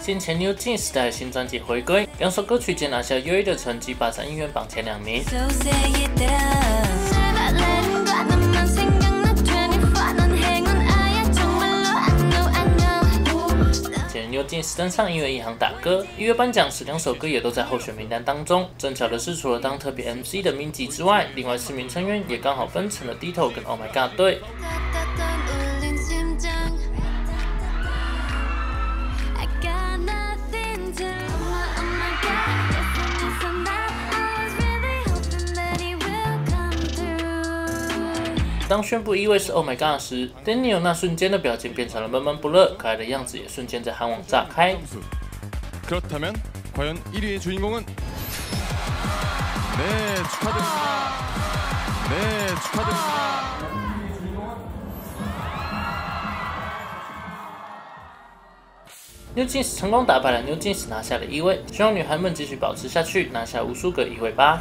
先前 New Jeans 的新专辑回归，两首歌曲皆拿下优异的成绩，霸占音乐榜前2名。New Jeans 登上音乐一行打歌，音乐颁奖时2首歌也都在候选名单当中。正巧的是，除了当特别 MC 的Minzy之外，另外4名成员也刚好分成了 Ditto 跟 Oh My God 队。当宣布1位是 Oh My God 时 ，Daniel 那瞬间的表情变成了闷闷不乐，可爱的样子也瞬间在韩网炸开。 그렇다면 과연 1위의 주인공은? 네, 축하드립니다. 네, 축하드립니다. New Jeans 成功打败了 New Jeans， 拿下了1位。希望女孩们继续保持下去，拿下无数个1位吧。